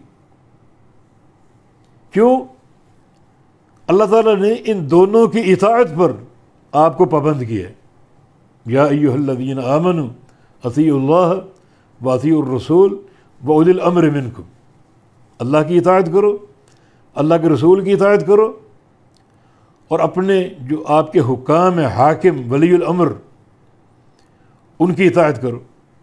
کیوں؟ اللہ تعالیٰ نے ان دونوں کی اطاعت پر آپ کو پابند کیا ہے۔ یا ایھا الذین آمنوا اطیعوا اللہ واطیعوا الرسول وَأُولِي الْأَمْرِ مِنْكُمْ، اللہ کی اطاعت کرو، اللہ کے رسول کی اطاعت کرو، اور اپنے جو آپ کے حکام ہیں، حاکم، ولی الامر، ان کی اطاعت کرو۔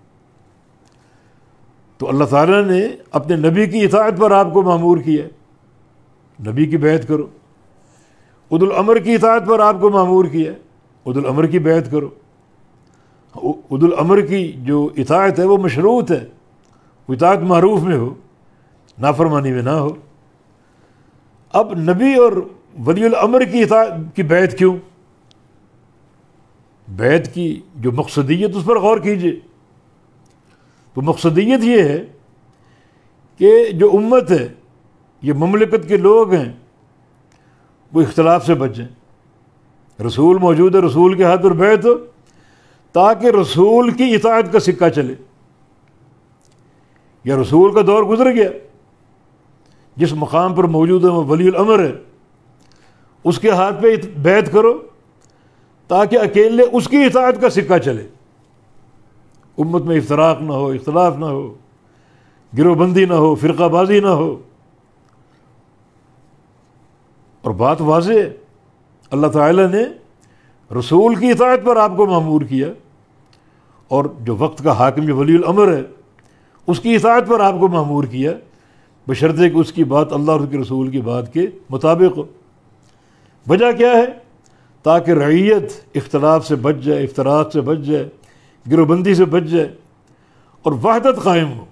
تو اللہ تعالیٰ نے اپنے نبی کی اطاعت پر آپ کو مامور کیا ہے، نبی کی بیعت کرو۔ اولو الامر کی اطاعت پر آپ کو مامور کیا ہے، اولو الامر کی بیعت کرو۔ اولو الامر کی جو اطاعت ہے وہ مشروط ہے، وہ اطاعت معروف میں ہو، نافرمانی میں نہ ہو۔ اب نبی اور ولی الامر کی اطاعت کی بیعت کیوں؟ بیعت کی جو مقصدیت، اس پر غور کیجئے۔ تو مقصدیت یہ ہے کہ جو امت ہے، یہ مملکت کے لوگ ہیں، وہ اختلاف سے بچ جائیں۔ رسول موجود ہے، رسول کے ہاتھ پر بیعت ہو تاکہ رسول کی اطاعت کا سکہ چلے۔ یا رسول کا دور گزر گیا، جس مقام پر موجود ہے وہ ولی الامر ہے، اس کے ہاتھ پہ بیعت کرو تاکہ اکیلے اس کی اطاعت کا سکہ چلے، امت میں افتراق نہ ہو، اختلاف نہ ہو، گروہ بندی نہ ہو، فرقہ بازی نہ ہو۔ اور بات واضح ہے، اللہ تعالیٰ نے رسول کی اطاعت پر آپ کو مامور کیا، اور جو وقت کا حاکم جو ولی الامر ہے اس کی اطاعت پر آپ کو مامور کیا، بشرطے کہ اس کی بات اللہ اور اس کے رسول کی بات کے مطابق ہو۔ وجہ کیا ہے؟ تاکہ رعیت اختلاف سے بچ جائے، افتراق سے بچ جائے، گروہ بندی سے بچ جائے، اور وحدت قائم ہو۔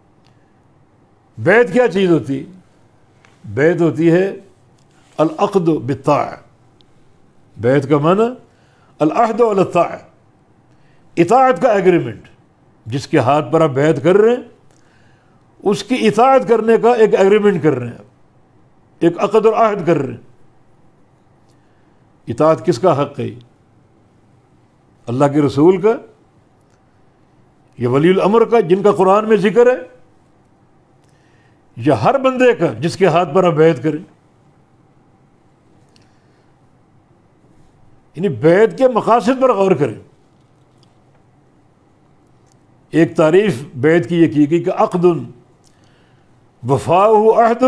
بیعت کیا چیز ہوتی؟ بیعت ہوتی ہے العقد بالطاعہ۔ بیعت کا معنی العہد علی الطاعہ، اطاعت کا ایگریمنٹ۔ جس کے ہاتھ پر آپ بیعت کر رہے ہیں اس کی اطاعت کرنے کا ایک ایگریمنٹ کر رہے ہیں، آپ ایک عقد اور عہد کر رہے ہیں۔ اطاعت کس کا حق ہے؟ اللہ کے رسول کا، یا ولی الامر کا جن کا قرآن میں ذکر ہے، یا ہر بندے کا جس کے ہاتھ پر آپ بیعت کریں؟ یعنی بیعت کے مقاصد پر غور کریں۔ ایک تعریف بیعت کی یہ کی گئی کہ عقد وفاؤہ عہد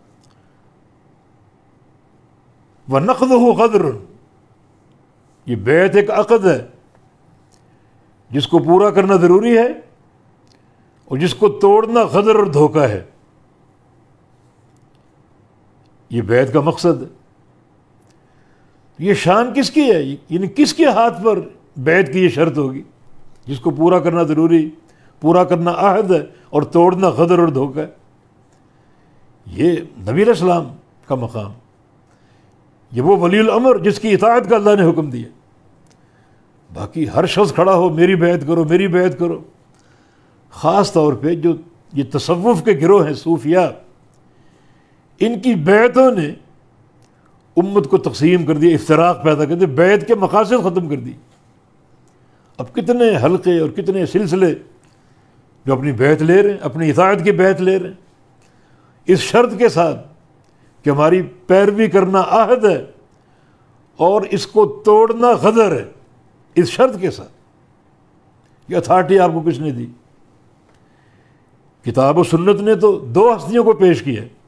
ونقضہ غدر۔ یہ بیعت ایک عقد ہے جس کو پورا کرنا ضروری ہے، اور جس کو توڑنا غدر اور دھوکہ ہے۔ یہ بیعت کا مقصد ہے۔ یہ شان کس کی ہے؟ یعنی کس کے ہاتھ پر بیعت کی یہ شرط ہوگی جس کو پورا کرنا ضروری، پورا کرنا عہد ہے اور توڑنا غدر اور دھوکہ ہے؟ یہ نبی علیہ السلام کا مقام، یہ وہ ولی الامر جس کی اطاعت کا اللہ نے حکم دیا۔ باقی ہر شخص کھڑا ہو میری بیعت کرو، میری بیعت کرو۔ خاص طور پہ جو یہ تصوف کے گروہ ہیں، صوفیاء، ان کی بیعتوں نے امت کو تقسیم کر دیا، افتراق پیدا کر دیا، بیعت کے مقاصد ختم کر دی۔ اب کتنے حلقے اور کتنے سلسلے جو اپنی بیعت لے رہے ہیں، اپنی اطاعت کی بیعت لے رہے ہیں، اس شرط کے ساتھ کہ ہماری پیروی کرنا عہد ہے اور اس کو توڑنا غدر ہے، اس شرط کے ساتھ۔ یہ اتھارٹی آپ کو کس نے دی؟ کتاب و سنت نے تو دو ہستیوں کو پیش کیا ہے،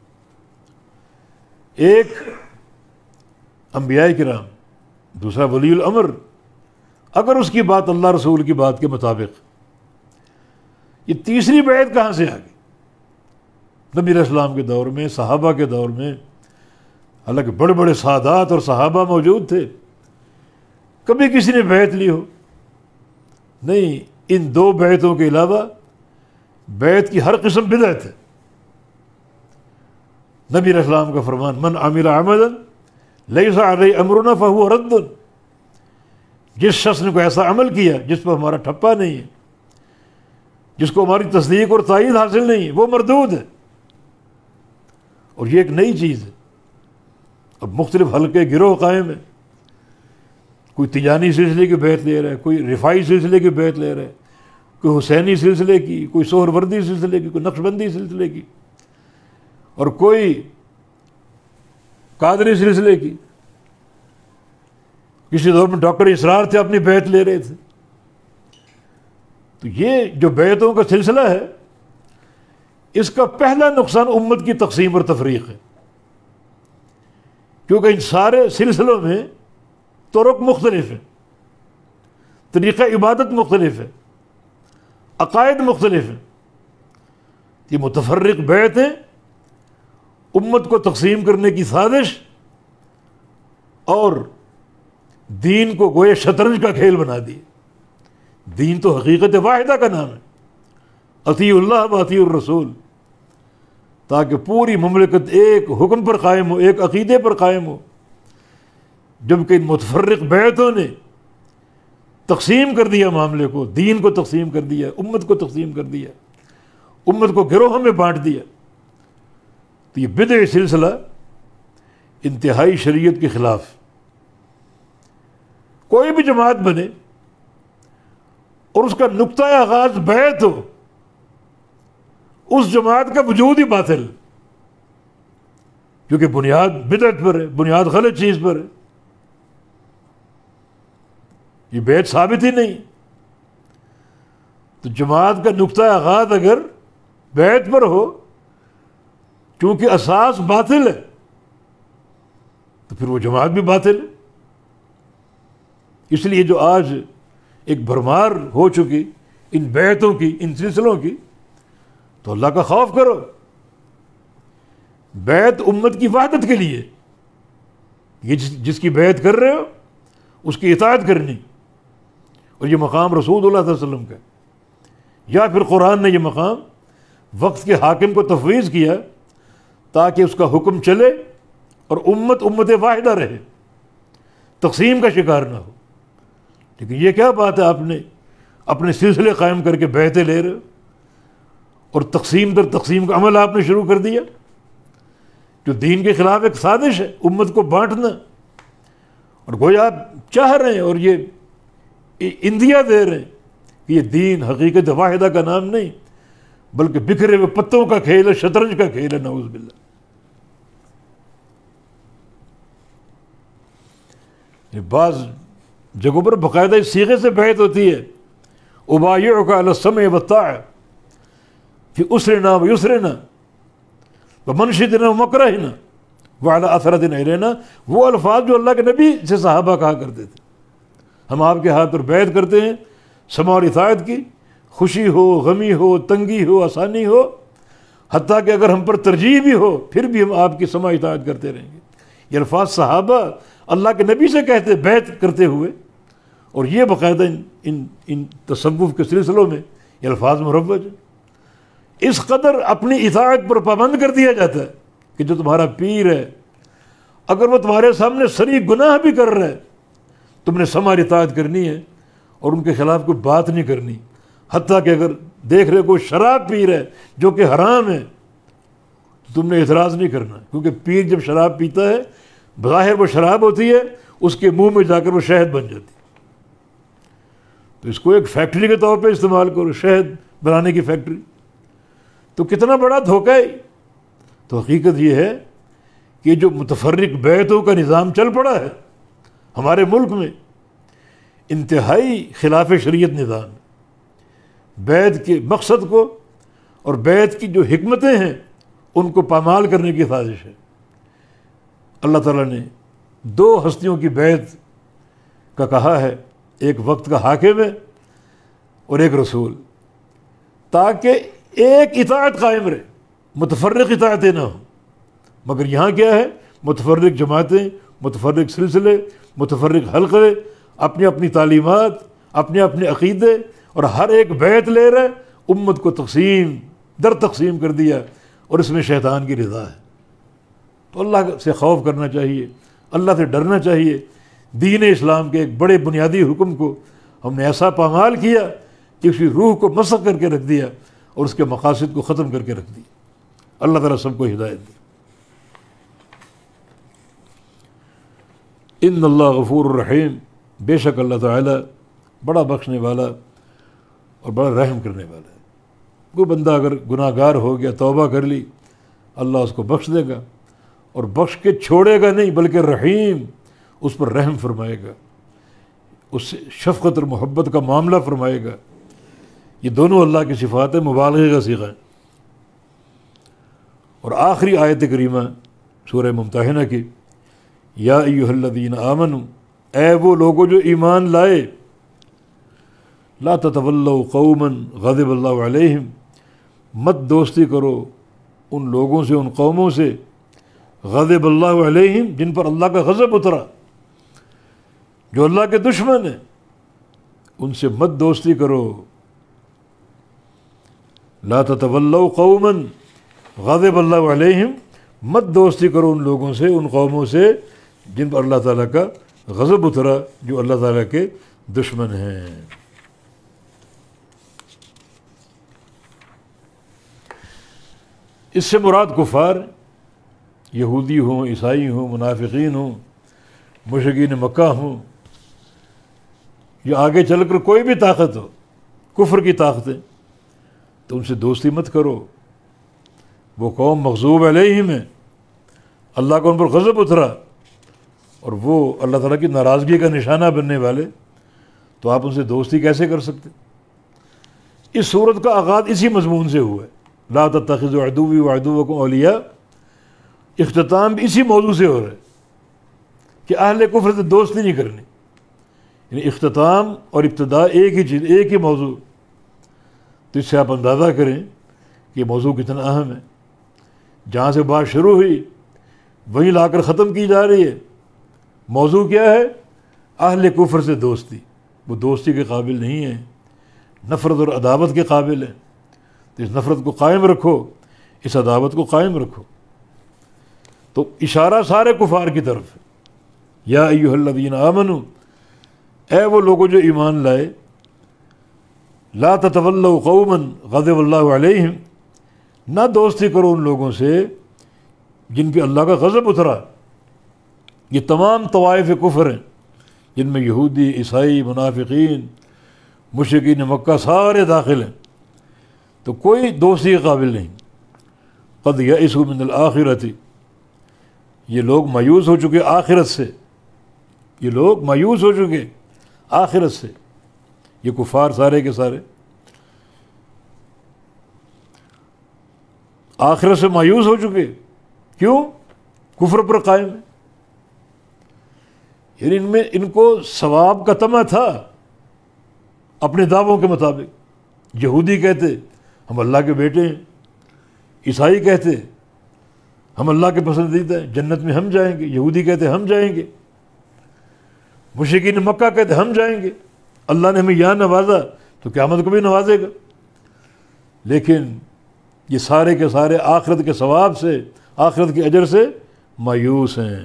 ایک انبیاء کرام، دوسرا ولی الامر، اگر اس کی بات اللہ رسول کی بات کے مطابق۔ یہ تیسری بیعت کہاں سے آ گئی؟ نبی علیہ السلام کے دور میں، صحابہ کے دور میں، حالانکہ بڑے بڑے سادات اور صحابہ موجود تھے، کبھی کسی نے بیعت لی ہو؟ نہیں۔ ان دو بیعتوں کے علاوہ بیعت کی ہر قسم بدعت ہے۔ نبی علیہ السلام کا فرمان من عمل عملا لیس علیہ امرنا فہو رد۔ جس شخص نے کوئی ایسا عمل کیا جس پر ہمارا ٹھپا نہیں ہے، جس کو ہماری تصدیق اور تائید حاصل نہیں ہے، وہ مردود ہے۔ اور یہ ایک نئی چیز ہے۔ اب مختلف حلقے گروہ قائم ہیں، کوئی تیجانی سلسلے کی بیعت لے رہا ہے، کوئی رفاعی سلسلے کی بیعت لے رہا ہے، کوئی حسینی سلسلے کی، کوئی سہروردی سلسلے کی، کوئی نقشبندی سلسلے کی، اور کوئی قادری سلسلے کی۔ کسی دور میں ڈاکٹر اسرار تھے، اپنی بیعت لے رہے تھے۔ تو یہ جو بیعتوں کا سلسلہ ہے، اس کا پہلا نقصان امت کی تقسیم اور تفریق ہے، کیونکہ ان سارے سلسلوں میں طرق مختلف ہیں، طریقہ عبادت مختلف ہے، عقائد مختلف ہیں. یہ متفرق بیعت ہیں، امت کو تقسیم کرنے کی سازش، اور دین کو گویا شطرنج کا کھیل بنا دی. دین تو حقیقت واحدہ کا نام ہے، اطیع اللہ و اطیع الرسول، تاکہ پوری مملکت ایک حکم پر قائم ہو، ایک عقیدے پر قائم ہو. جبکہ ان متفرق بیعتوں نے تقسیم کر دیا معاملے کو، دین کو تقسیم کر دیا، امت کو تقسیم کر دیا، امت کو گروہوں میں بانٹ دیا. تو یہ بدعی سلسلہ انتہائی شریعت کے خلاف. کوئی بھی جماعت بنے اور اس کا نقطہ آغاز بیعت ہو، اس جماعت کا وجود ہی باطل، کیونکہ بنیاد بدعت پر ہے، بنیاد غلط چیز پر ہے. یہ بیعت ثابت ہی نہیں. تو جماعت کا نقطہ آغاز اگر بیعت پر ہو، کیونکہ اساس باطل ہے، تو پھر وہ جماعت بھی باطل ہے. اس لیے جو آج ایک بھرمار ہو چکی ان بیعتوں کی، ان سلسلوں کی، تو اللہ کا خوف کرو. بیعت امت کی وحدت کے لیے، یہ جس, جس کی بیعت کر رہے ہو اس کی اطاعت کرنی، اور یہ مقام رسول اللہ صلی اللہ علیہ وسلم کا. یا پھر قرآن نے یہ مقام وقت کے حاکم کو تفویض کیا تاکہ اس کا حکم چلے اور امت امت واحدہ رہے، تقسیم کا شکار نہ ہو. لیکن یہ کیا بات ہے، آپ نے اپنے سلسلے قائم کر کے بیعتیں لے رہے ہو، اور تقسیم در تقسیم کا عمل آپ نے شروع کر دیا، جو دین کے خلاف ایک سازش ہے، امت کو بانٹنا. اور گویا آپ چاہ رہے ہیں اور یہ اندیا دے رہے ہیں کہ یہ دین حقیقت واحدہ کا نام نہیں، بلکہ بکھرے ہوئے پتوں کا کھیل ہے، شطرنج کا کھیل ہے. نعوذ باللہ. یہ بعض جگہوں پر باقاعدہ اس صیغے سے بیعت ہوتی ہے، ابایعک علی السمع والطاعہ فی اسرنا و یسرنا و منشدنا و مکرہنا وعلی اثرتنا الینا. وہ الفاظ جو اللہ کے نبی سے صحابہ کہا کرتے تھے، ہم آپ کے ہاتھ پر بیعت کرتے ہیں سماع اور اطاعت کی، خوشی ہو، غمی ہو، تنگی ہو، آسانی ہو، حتیٰ کہ اگر ہم پر ترجیح بھی ہو پھر بھی ہم آپ کی سماع اطاعت کرتے رہیں گے. یہ الفاظ صحابہ اللہ کے نبی سے کہتے بیعت کرتے ہوئے، اور یہ باقاعدہ ان ان ان تصوف کے سلسلوں میں یہ الفاظ مروج ہیں. اس قدر اپنی اطاعت پر پابند کر دیا جاتا ہے کہ جو تمہارا پیر ہے، اگر وہ تمہارے سامنے سری گناہ بھی کر رہا ہے، تم نے سماع اطاعت کرنی ہے اور ان کے خلاف کوئی بات نہیں کرنی. حتیٰ کہ اگر دیکھ رہے کوئی شراب پی رہا ہے جو کہ حرام ہے تو تم نے اعتراض نہیں کرنا، کیونکہ پیر جب شراب پیتا ہے بظاہر وہ شراب ہوتی ہے، اس کے منہ میں جا کر وہ شہد بن جاتی ہے. تو اس کو ایک فیکٹری کے طور پہ استعمال کرو، شہد بنانے کی فیکٹری. تو کتنا بڑا دھوکہ ہے. تو حقیقت یہ ہے کہ جو متفرق بیعتوں کا نظام چل پڑا ہے ہمارے ملک میں، انتہائی خلاف شریعت نظام. بیعت کے مقصد کو اور بیعت کی جو حکمتیں ہیں ان کو پامال کرنے کی سازش ہے. اللہ تعالیٰ نے دو ہستیوں کی بیعت کا کہا ہے، ایک وقت کا حاکم ہے اور ایک رسول، تاکہ ایک اطاعت قائم رہے، متفرق اطاعتیں نہ ہوں. مگر یہاں کیا ہے، متفرق جماعتیں، متفرق سلسلے، متفرق حلقے، اپنی اپنی تعلیمات، اپنے اپنے عقیدے، اور ہر ایک بیعت لے رہے، امت کو تقسیم در تقسیم کر دیا، اور اس میں شیطان کی رضا ہے. تو اللہ سے خوف کرنا چاہیے، اللہ سے ڈرنا چاہیے. دین اسلام کے ایک بڑے بنیادی حکم کو ہم نے ایسا پامال کیا کہ اسی روح کو مسخ کر کے رکھ دیا اور اس کے مقاصد کو ختم کر کے رکھ دیا. اللہ تعالیٰ سب کو ہدایت دے. ان اللہ غفور الرحیم، بے شک اللہ تعالیٰ بڑا بخشنے والا اور بڑا رحم کرنے والا ہے. کوئی بندہ اگر گناہ گار ہو گیا، توبہ کر لی، اللہ اس کو بخش دے گا، اور بخش کے چھوڑے گا نہیں بلکہ رحیم، اس پر رحم فرمائے گا، اس سے شفقت اور محبت کا معاملہ فرمائے گا. یہ دونوں اللہ کی صفات ہے، مبالغے کا صیغہ ہے. اور آخری آیت کریمہ سورہ ممتحنہ کی، یا ایھا الذین آمنوا، اے وہ لوگوں جو ایمان لائے، لا تتولوا قوما غضب اللہ علیہم، مت دوستی کرو ان لوگوں سے، ان قوموں سے، غضب اللہ علیہم جن پر اللہ کا غضب اترا، جو اللہ کے دشمن ہیں، ان سے مت دوستی کرو۔ لا تتولوا قوما غضب اللہ علیہم، مت دوستی کرو ان لوگوں سے، ان قوموں سے جن پر اللہ تعالیٰ کا غضب اترا، جو اللہ تعالیٰ کے دشمن ہیں۔ اس سے مراد کفار، یہودی ہوں، عیسائی ہوں، منافقین ہوں، مشرکین مکہ ہوں، یا آگے چل کر کوئی بھی طاقت ہو، کفر کی طاقتیں، تو ان سے دوستی مت کرو۔ وہ قوم مغضوب علیہم ہے، اللہ کا ان پر غضب اترا، اور وہ اللہ تعالیٰ کی ناراضگی کا نشانہ بننے والے، تو آپ ان سے دوستی کیسے کر سکتے؟ اس صورت کا آغاز اسی مضمون سے ہوا ہے، لا تتخذوا عدوی وعدوکم اولیاء۔ اختتام بھی اسی موضوع سے ہو رہا ہے کہ اہل کفر سے دوستی نہیں کرنی، یعنی اختتام اور ابتدا ایک ہی چیز، ایک ہی موضوع۔ تو اس سے آپ اندازہ کریں کہ یہ موضوع کتنا اہم ہے۔ جہاں سے بات شروع ہوئی وہیں لا کر ختم کی جا رہی ہے۔ موضوع کیا ہے؟ اہل کفر سے دوستی۔ وہ دوستی کے قابل نہیں ہیں، نفرت اور عداوت کے قابل ہیں۔ تو اس نفرت کو قائم رکھو، اس عداوت کو قائم رکھو۔ تو اشارہ سارے کفار کی طرف ہے، یا ایھا الذین آمنوا، اے وہ لوگوں جو ایمان لائے، لا تتولوا قوما غضب اللہ علیہم، نہ دوستی کرو ان لوگوں سے جن پہ اللہ کا غضب اترا۔ یہ تمام طوائف کفر ہیں، جن میں یہودی، عیسائی، منافقین، مشرکین مکہ سارے داخل ہیں، تو کوئی دوستی کے قابل نہیں۔ قد یئسوا من الآخرۃ، یہ لوگ مایوس ہو چکے آخرت سے، یہ لوگ مایوس ہو چکے آخرت سے، یہ کفار سارے کے سارے آخرت سے مایوس ہو چکے۔ کیوں؟ کفر پر قائم ہے، یعنی ان میں ان کو ثواب کا طمع تھا اپنے دعووں کے مطابق۔ یہودی کہتے ہم اللہ کے بیٹے ہیں، عیسائی کہتے ہم اللہ کے پسندیدہ ہیں، جنت میں ہم جائیں گے، یہودی کہتے ہم جائیں گے، مشرکین مکہ کہتے ہم جائیں گے، اللہ نے ہمیں یہاں نوازا تو قیامت کو بھی نوازے گا۔ لیکن یہ سارے کے سارے آخرت کے ثواب سے، آخرت کے اجر سے مایوس ہیں۔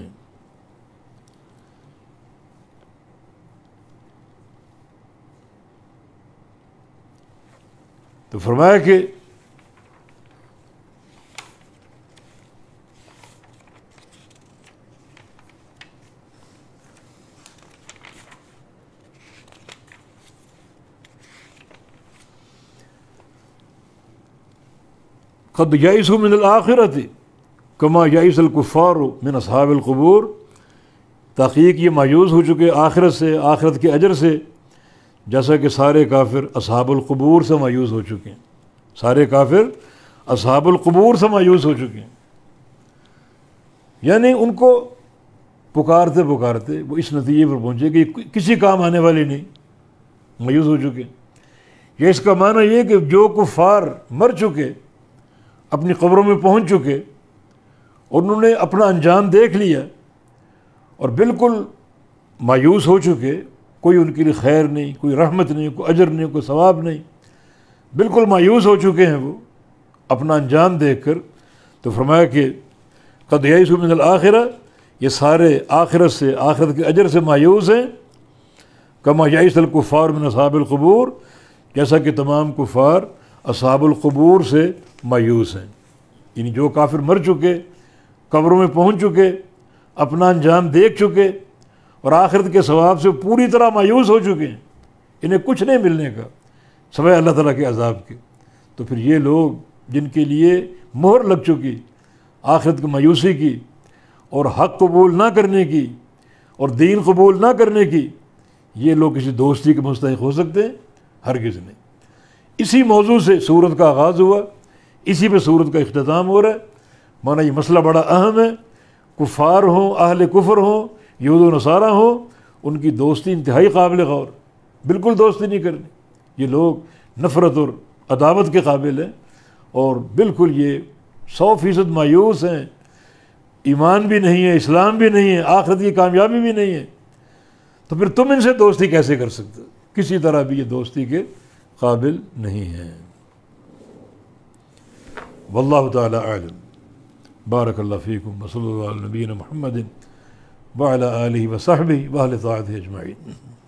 تو فرمایا کہ قد یئسوا من الآخرۃ کما یئس الکفار من اصحاب القبور، تحقیق یہ مایوس ہو چکے آخرت سے، آخرت کے اجر سے، جیسا کہ سارے کافر اصحاب القبور سے مایوس ہو چکے ہیں۔ سارے کافر اصحاب القبور سے مایوس ہو چکے ہیں، یعنی ان کو پکارتے پکارتے وہ اس نتیجے پر پہنچے کہ کسی کام آنے والی نہیں، مایوس ہو چکے۔ یہ اس کا معنی یہ کہ جو کفار مر چکے، اپنی قبروں میں پہنچ چکے، اور انہوں نے اپنا انجام دیکھ لیا اور بالکل مایوس ہو چکے، کوئی ان کے لیے خیر نہیں، کوئی رحمت نہیں، کوئی اجر نہیں، کوئی ثواب نہیں، بالکل مایوس ہو چکے ہیں وہ اپنا انجام دیکھ کر۔ تو فرمایا کہ قد یئسوا من الآخرہ، یہ سارے آخرت سے، آخرت کے اجر سے مایوس ہیں، کما یئس الکفار من اصحاب القبور، جیسا کہ تمام کفار اصحاب القبور سے مایوس ہیں۔ یعنی جو کافر مر چکے، قبروں میں پہنچ چکے، اپنا انجام دیکھ چکے، اور آخرت کے ثواب سے پوری طرح مایوس ہو چکے ہیں، انہیں کچھ نہیں ملنے کا سوائے اللہ تعالیٰ کے عذاب کے۔ تو پھر یہ لوگ جن کے لیے مہر لگ چکی آخرت کی مایوسی کی، اور حق قبول نہ کرنے کی، اور دین قبول نہ کرنے کی، یہ لوگ کسی دوستی کے مستحق ہو سکتے ہیں؟ ہرگز نہیں۔ اسی موضوع سے سورت کا آغاز ہوا، اسی پہ سورت کا اختتام ہو رہا ہے۔ مانا یہ مسئلہ بڑا اہم ہے، کفار ہوں، اہل کفر ہوں، یہود و نصارہ ہوں، ان کی دوستی انتہائی قابل غور، بالکل دوستی نہیں کرنی. یہ لوگ نفرت اور عداوت کے قابل ہیں، اور بالکل یہ سو فیصد مایوس ہیں، ایمان بھی نہیں ہے، اسلام بھی نہیں ہے، آخرت کی کامیابی بھی نہیں ہے. تو پھر تم ان سے دوستی کیسے کر سکتے؟ کسی طرح بھی یہ دوستی کے قابل نہیں ہیں. واللہ تعالی اعلم. بارک اللہ فیکم وصلی اللہ علی نبینا محمد وعلی آلہ وصحبہ واہل طاعتہ اجمعین.